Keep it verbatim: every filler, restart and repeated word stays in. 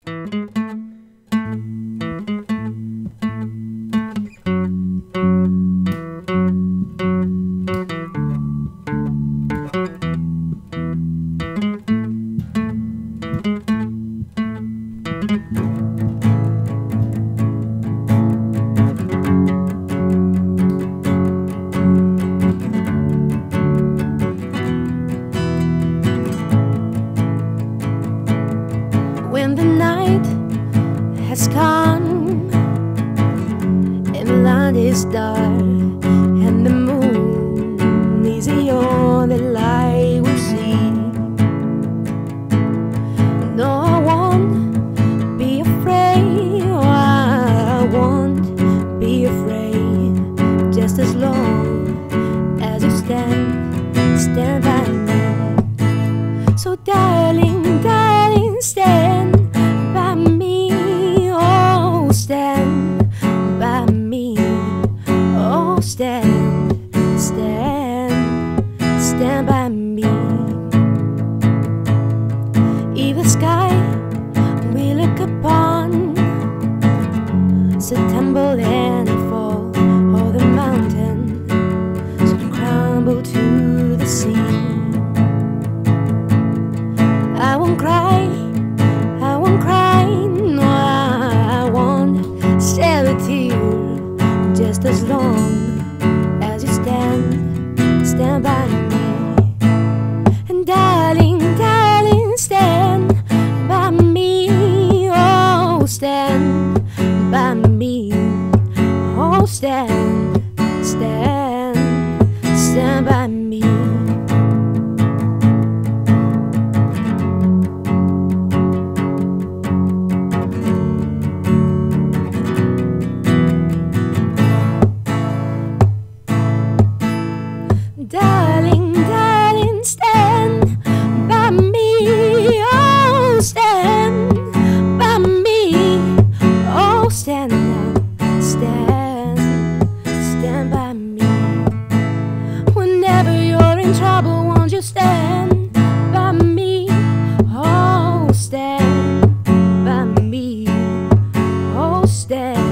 When the night has come and the land is dark and the moon is the only light we see, no, I won't be afraid. Oh, I won't be afraid, just as long as you stand, stand by me. So darling, darling, stand by me. Oh, stand by me. Oh, stand, stand, stand by me. If the sky we look upon should tumble and fall, or the mountain should crumble to the sea, I won't cry, I won't cry, no, I won't shed a tear, just as long as you stand, stand by me. And darling, darling, stand by me. Oh, stand by me. Oh, stand, stand, stand by me. Darling, darling, stand by me. Oh, stand by me. Oh, stand now, stand, stand by me. Whenever you're in trouble, won't you stand by me? Oh, stand by me. Oh, stand.